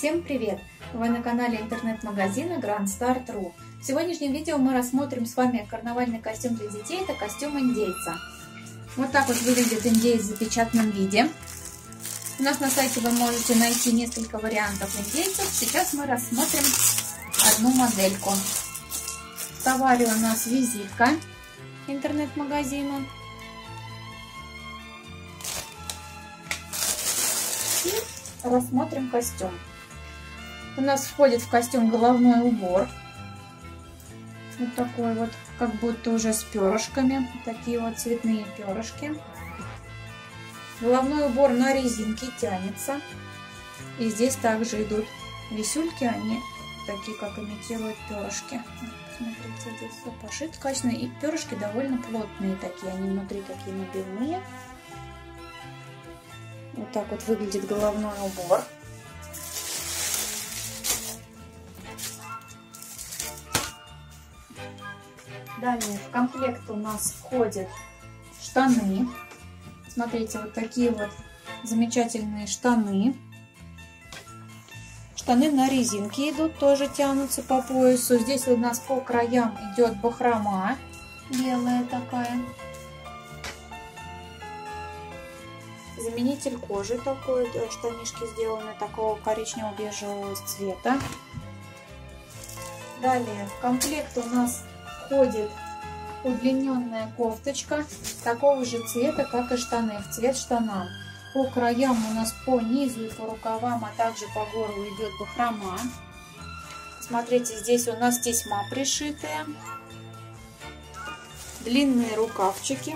Всем привет! Вы на канале интернет-магазина GrandStart.ru. В сегодняшнем видео мы рассмотрим с вами карнавальный костюм для детей. Это костюм индейца. Вот так вот выглядит индеец в запечатанном виде. У нас на сайте вы можете найти несколько вариантов индейцев. Сейчас мы рассмотрим одну модельку. В товаре у нас визитка интернет-магазина. И рассмотрим костюм. У нас входит в костюм головной убор. Вот такой вот, как будто уже с перышками. Такие вот цветные перышки. Головной убор на резинке тянется. И здесь также идут висюльки. Они такие, как имитируют перышки. Смотрите, здесь все пошито качественно. И перышки довольно плотные такие. Они внутри такие набивные. Вот так вот выглядит головной убор. Далее в комплект у нас входят штаны. Смотрите, вот такие вот замечательные штаны. Штаны на резинке идут, тоже тянутся по поясу. Здесь у нас по краям идет бахрома белая такая. Заменитель кожи такой, штанишки сделаны такого коричнево-бежевого цвета. Далее в комплект у нас входит удлиненная кофточка такого же цвета, как и штаны, в цвет штанам. По краям у нас по низу и по рукавам, а также по горлу идет бахрома. Смотрите, здесь у нас тесьма пришитая. Длинные рукавчики.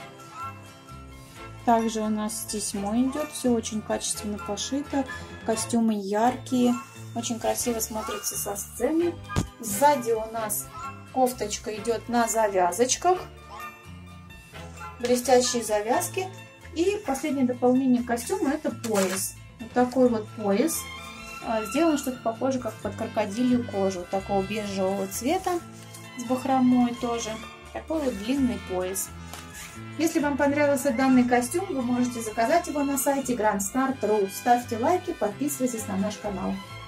Также у нас с тесьмой идет, все очень качественно пошито, костюмы яркие, очень красиво смотрится со сцены. Сзади у нас кофточка идет на завязочках, блестящие завязки. И последнее дополнение костюма — это пояс. Вот такой вот пояс, сделан что-то похоже как под крокодилью кожу, такого бежевого цвета с бахромой тоже, такой вот длинный пояс. Если вам понравился данный костюм, вы можете заказать его на сайте GrandStart.ru. Ставьте лайки, подписывайтесь на наш канал.